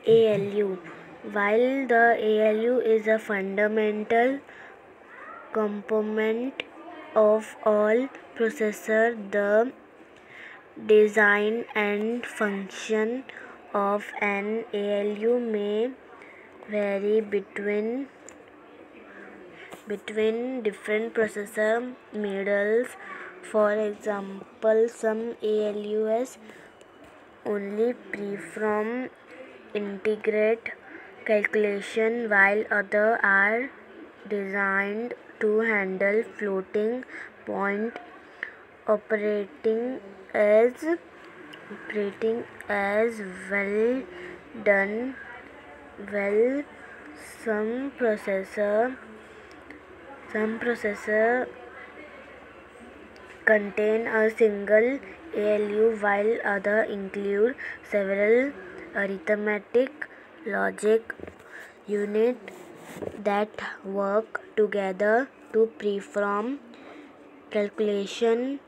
ALU. While the ALU is a fundamental component of all processors, the design and function of an ALU may vary between different processor models. For example, some ALUs only perform integrate calculation, while others are designed to handle floating point operating as well done. Well, some processor contain a single ALU, while others include several arithmetic logic units that work together to perform calculation.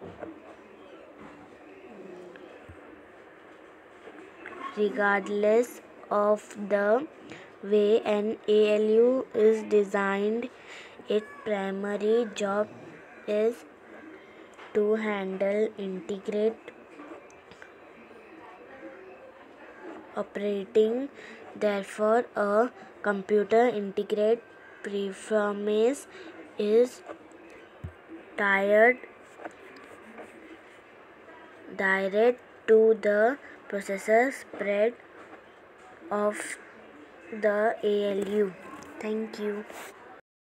Regardless of the way an ALU is designed, its primary job is to handle integrate operating. Therefore, a computer integrate performance is tied direct to the processor spread of the ALU. Thank you.